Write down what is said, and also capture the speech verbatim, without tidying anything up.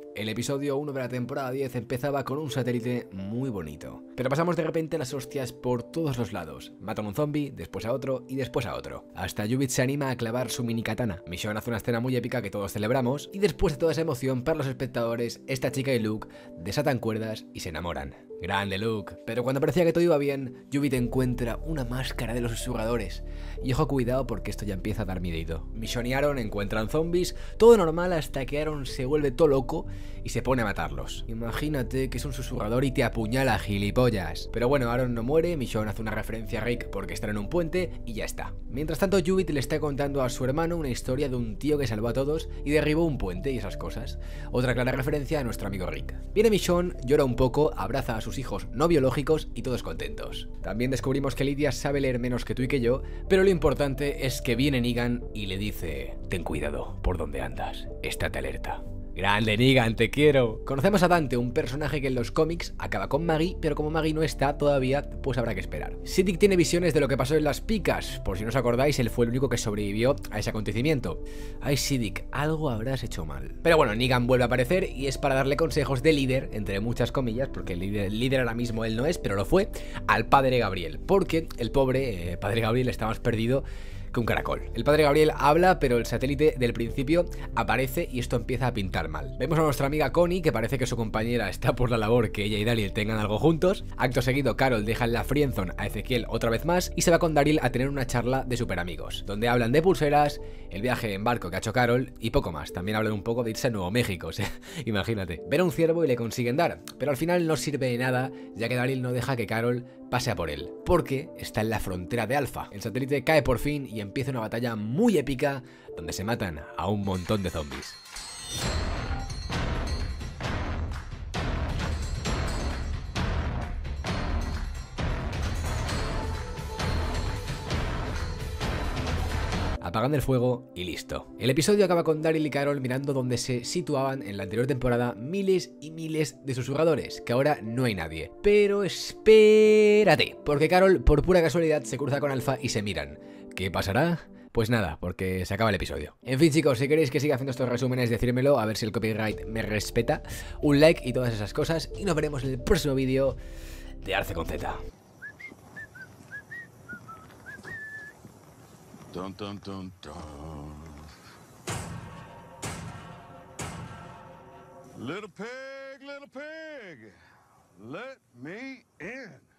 El episodio uno de la temporada diez empezaba con un satélite muy bonito. Pero pasamos de repente las hostias por todos los lados. Matan a un zombie, después a otro y después a otro. Hasta Yubit se anima a clavar su mini katana. Michonne hace una escena muy épica que todos celebramos y después de toda esa emoción para los espectadores, esta chica y Luke desatan cuerdas y se enamoran. Grande Luke. Pero cuando parecía que todo iba bien, Yubit encuentra una máscara de los susurradores. Y ojo, cuidado porque esto ya empieza a dar miedito. Michonne y Aaron encuentran zombies, todo normal hasta que Aaron se vuelve todo loco y se pone a matarlos. Imagínate que es un susurrador y te apuñala, gilipollas. Pero bueno, Aaron no muere, Michonne hace una referencia a Rick porque están en un puente y ya está. Mientras tanto, Yubit le está contando a su hermano una historia de un tío que salvó a todos y derribó un puente y esas cosas. Otra clara referencia a nuestro amigo Rick. Viene Michonne, llora un poco, abraza a sus hijos no biológicos y todos contentos. También descubrimos que Lydia sabe leer menos que tú y que yo, pero lo importante es que viene Negan y le dice: ten cuidado por donde andas, estate alerta. Grande Negan, te quiero. Conocemos a Dante, un personaje que en los cómics acaba con Maggie, pero como Maggie no está todavía, pues habrá que esperar. Siddiq tiene visiones de lo que pasó en las picas. Por si no os acordáis, él fue el único que sobrevivió a ese acontecimiento. Ay, Siddiq, algo habrás hecho mal. Pero bueno, Negan vuelve a aparecer y es para darle consejos de líder, entre muchas comillas, porque el líder, el líder ahora mismo él no es, pero lo fue, al padre Gabriel. Porque el pobre eh, padre Gabriel está más perdido que un caracol. El padre Gabriel habla, pero el satélite del principio aparece y esto empieza a pintar mal. Vemos a nuestra amiga Connie, que parece que su compañera está por la labor que ella y Daryl tengan algo juntos. Acto seguido, Carol deja en la friendzone a Ezequiel otra vez más y se va con Daryl a tener una charla de super amigos, donde hablan de pulseras, el viaje en barco que ha hecho Carol y poco más. También hablan un poco de irse a Nuevo México, o sea, imagínate. Ver a un ciervo y le consiguen dar, pero al final no sirve de nada, ya que Daryl no deja que Carol pase a por él, porque está en la frontera de Alpha. El satélite cae por fin y empieza una batalla muy épica donde se matan a un montón de zombies. Apagan el fuego y listo. El episodio acaba con Daryl y Carol mirando donde se situaban en la anterior temporada miles y miles de susurradores, que ahora no hay nadie. Pero espérate, porque Carol por pura casualidad se cruza con Alpha y se miran. ¿Qué pasará? Pues nada, porque se acaba el episodio. En fin, chicos, si queréis que siga haciendo estos resúmenes, decírmelo, a ver si el copyright me respeta. Un like y todas esas cosas, y nos veremos en el próximo vídeo de Arce con Z. Dun, dun, dun, dun. Little pig, little pig, let me in.